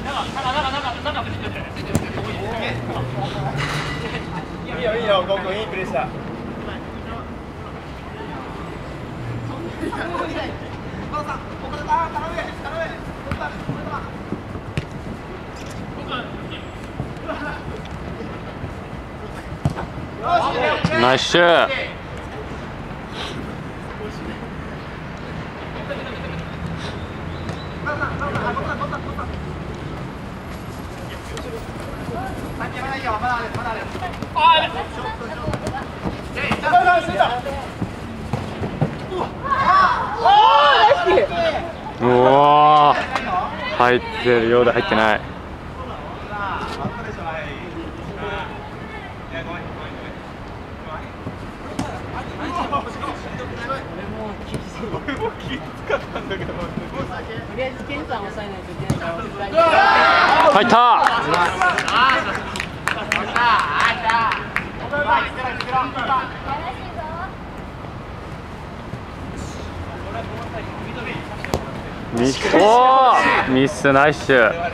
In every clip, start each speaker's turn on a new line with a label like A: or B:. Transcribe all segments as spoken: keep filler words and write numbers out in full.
A: いいよいいよ、ゴーゴーいいプレーした。
B: ナイスシュー。うわー、入ってるようで入ってない。入った。ミス、おー、ミスナイス。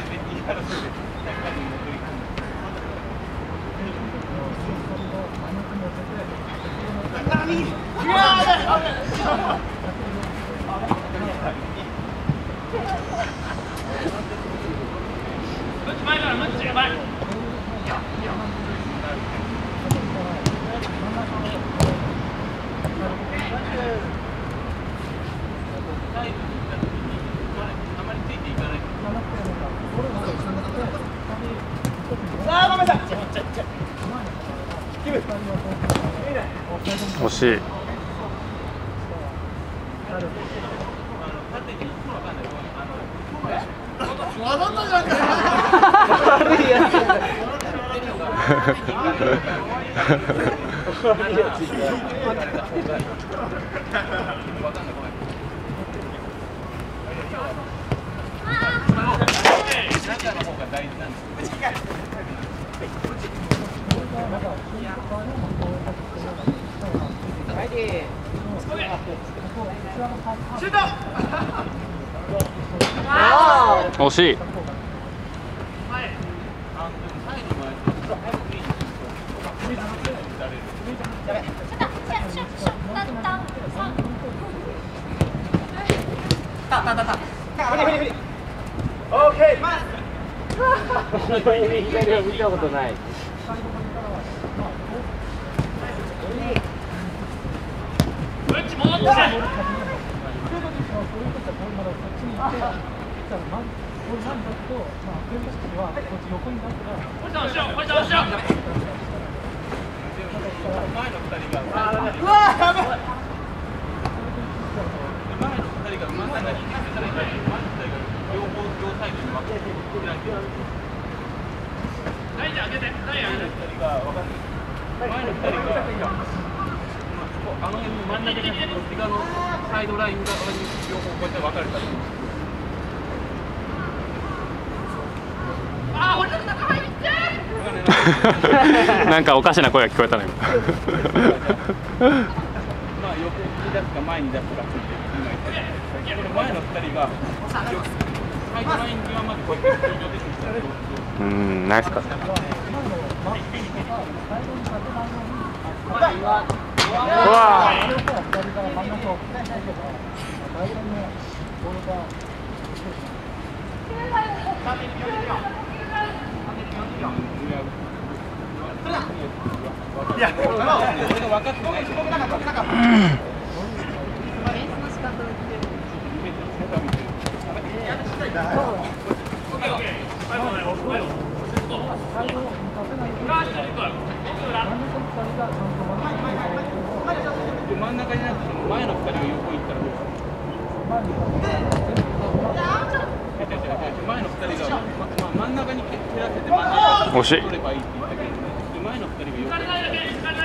B: 惜しい。惜しい。
C: 見たことない。
D: あの辺の真ん中にこっち側のサイドライン側に両方こうやって分かれたり。ああ、俺の仲間いっちゃう。
B: なんかおかしな声が聞こえたの今。
D: まあ横に出すか前に出すかついてる。これ前のふたりがサイドライン際までこうやって出てきたら。
B: うん、ナイスカット。うわー。
A: いや、俺が分かってない。
D: 真ん中になって前のふたりが横行ったらどうする？前のふたりが、まま、真ん中に蹴らせて真ん中に取ればいいって言ったけど、前のふたりが横行ったら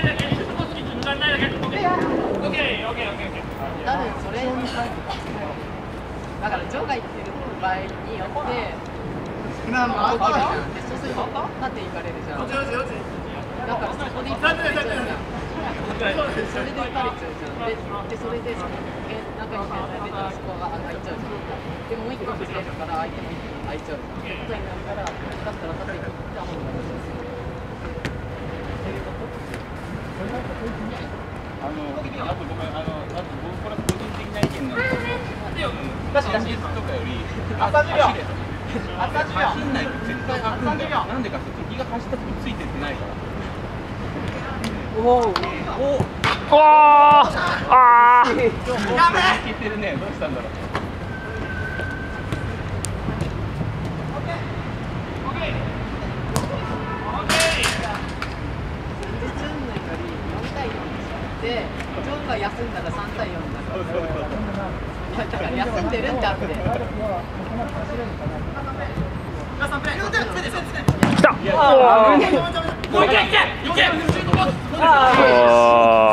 E: 多分それにだからジョーが言ってる場合によって今の動きがでそうすると縦行かれるじゃん。だからそこで行かれちゃうじゃん。それで打たれちゃうじゃん。で、でそれでその中に出たらスコアが上がっちゃうじゃん。でもう一かもしれないから相手も空いちゃうってことになるから、だったら縦に行った方がいいですよ。っていうこと？
D: あの、あとごめん、あの、あと僕これ個人的な意見なんですけど、戦術とかより、
A: 朝授業
D: 走れと。走んないと絶対開くんだよ。なんでかって敵が走った時ついてってないから。おお。お。
B: ああ。
D: やべえ。いけてるね。どうしたんだろう。
E: で、ジョンが休んだらさんたいよんだから。いや、だから休んでるんだって。
B: 来た。
A: もういけいけいけ。
B: ああ。